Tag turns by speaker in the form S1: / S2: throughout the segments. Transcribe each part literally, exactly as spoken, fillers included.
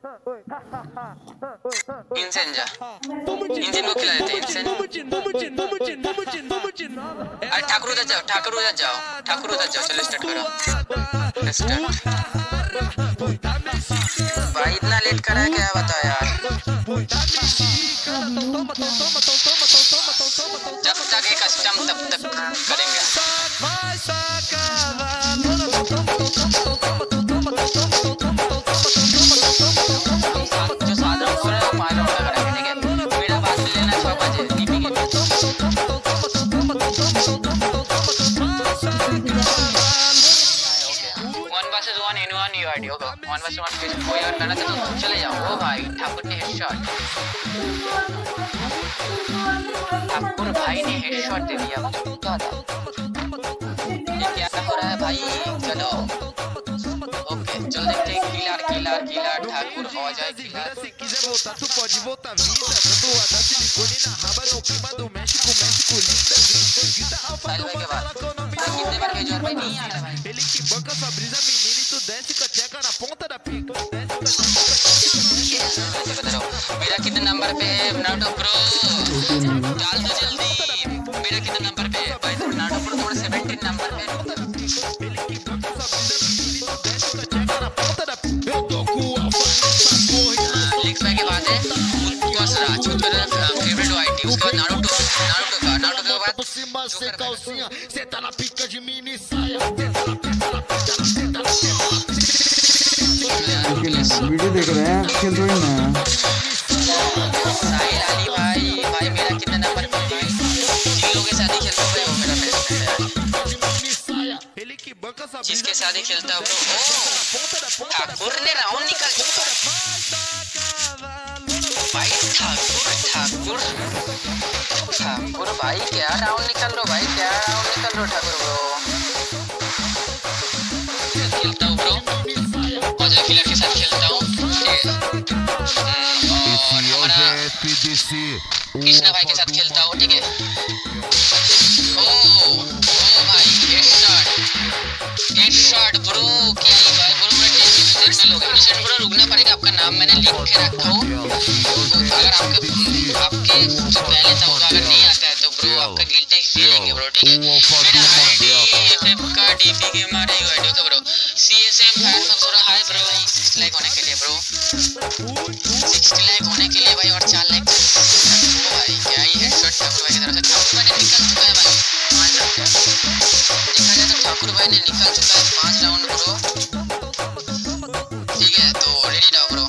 S1: Insane जा, insane को खिला देते इंसेन। अरे ठाकुर उधर जाओ, ठाकुर उधर जाओ, ठाकुर उधर जाओ। चलो स्टार्ट करो, स्टार्ट। भाई इतना लेट करा है क्या बताओ यार। जब तक ये कस्टम तब तक करेंगे। जो साधन हो रहा है वो पाँच राउंड का करेंगे, ठीक है। मेरा बात लेना छह बजे डीपी के। One versus one in one UID होगा। वन वर्सेस वन कोई और करना तो चले जाओ। ओ भाई ठाकुर ने हेडशॉट, ठाकुर भाई ने हेडशॉट दे दिया। ये क्या हो रहा है भाई? चलो ओके, चल देखते हैं। किलर किलर किलर ठाकुर हो जाए किलर। साल भाई के बाद कितने बार भेजो भाई? नहीं आ रहा भाई। मेरा कितने नंबर पे है नाटो प्रो? डाल दो जल्दी। मेरा कितने नंबर पे है भाई? नाटो प्रो थोड़ा सेवेंटीन नंबर पे। लिक्स भाई के बाद है उत्कर्षरा, उसका फेवरेट आईटी। उसके बाद नारुतो, नारुतो का नारुतो के बाद
S2: वीडियो देख रहे हैं, खेल रहे हैं।
S1: साहिल अली भाई, भाई मेरा कितने नंबर पे भाई? जिन लोगों के साथ ही खेलता हूँ भाई वो मेरा बेस्ट फ्रेंड है। जिसके साथ ही खेलता हूँ ब्रो। ओ ठाकुर ने राउंड निकाल चुका भाई। ठाकुर ठाकुर ठाकुर भाई क्या राउंड निकाल लो भाई, क्या राउंड निकाल लो ठाकुर ब्रो। खेलता हूँ ब्रो, मजा किलर के साथ खेलता हूँ। और हमारा कृष्णा भाई के साथ खेलता हूँ, ठीक है। ओ ओ भाई हेडशॉट, हेडशॉट ब्रो। क्या ही भाई ब्रो, मैं टेंशन में लोग इनसेंट ब्रो। रुकना पड़ेगा, आपका नाम मैंने लिख के रखा हूँ। अगर आपके आपके जो पहले था होगा, अगर नहीं आता है तो ब्रो आपका गिल्टी ले लेंगे ब्रो, ठीक है। मेरा आईडी एफएफ का डीपी के हमारे यूआईडी का bro. CSM Firefox bro hi bro. Six like होने के लिए ब्रो, सिक्सटी लाइक होने के लिए भाई और चार लाइक भाई। क्या ही हेडशॉट ठाकुर भाई की तरफ से। ठाकुर भाई ने निकल चुका है भाई पांच राउंड। देखा जाए तो ठाकुर भाई ने निकल चुका है पांच राउंड ब्रो, ठीक है। तो रेडी रहो ब्रो।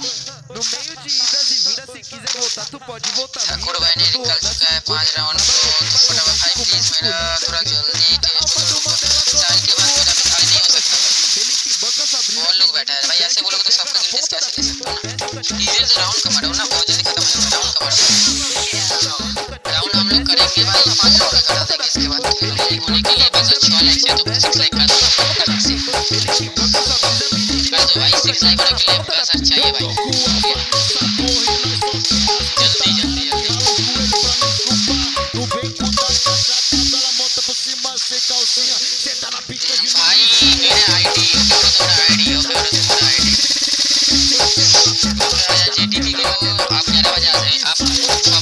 S1: ठाकुर भाई ने निकल चुका है पांच राउंड ब्रो। तो फटाफट भाई प्लीज मेरा थोड़ा जल्दी टेस्ट करो। साल के बाद मेरा भिखारी नहीं हो सकता। बहुत लोग बैठा है भाई, ऐसे बोलोगे तो सबका दिल टेस्ट कैसे ले सकता हूँ ना। डीजल से राउंड कमा रहा हूँ ना, बहुत जल्दी खत्म हो जाएगा राउंड कमा रहा हूँ। राउंड हम लोग करेंगे भाई, पांच राउंड करा देंगे। इसके बाद लाइक होने के लिए बस छह लाइक से तो सिक्स लाइक कर दो कर दो भाई। सिक्स लाइक होने के लिए बस अच्छा है भाई, जल्दी जल्दी जल्दी। भाई मेरा आईडी ओके ब्रो, तुम्हारा आईडी ओके ब्रो, तुम्हारा आईडी जीटीपी के आप ग्यारह बजे आ जाए। आप